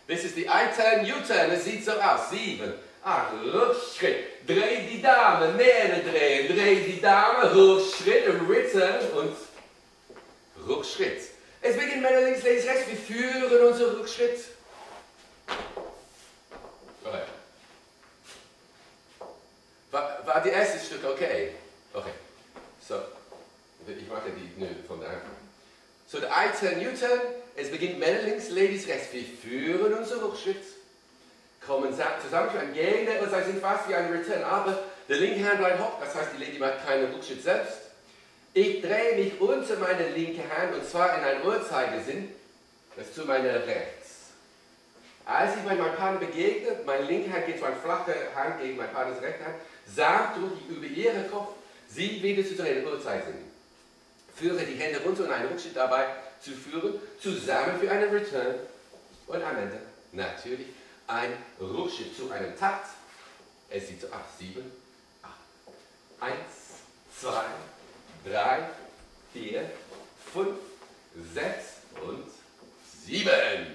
Das ist die I-Turn, U-Turn. Es sieht so aus. 7, 8, Rückschritt. Dreh die Dame, Nähne drehen. Dreh die Dame, Rückschritt, Return und Rückschritt. Es beginnt Männer links, links, rechts. Wir führen unseren Rückschritt. Okay. War das erste Stück okay? Okay. So. Ich mache die von der Anfang. So, der I-Turn, U-Turn. Es beginnt Männer links, Ladies rechts. Wir führen unseren Rückschritt. Kommen zusammen für ein Gegner und sind fast wie ein Return. Aber der linke Hand bleibt hoch. Das heißt, die Lady macht keinen Rückschritt selbst. Ich drehe mich unter meine linke Hand und zwar in einen Uhrzeigersinn. Das ist zu meiner rechts. Als ich meinem Partner begegne, meine linke Hand geht so eine flache Hand gegen mein Partners rechte Hand, sanft drücke ich über ihren Kopf, sie wieder zu drehen, Uhrzeigersinn. Führe die Hände runter und einen Rückschritt dabei zu führen, zusammen für einen Return und am Ende natürlich ein Rückschritt zu einem Takt. Es sieht so aus, 7, 8, 1, 2, 3, 4, 5, 6 und 7.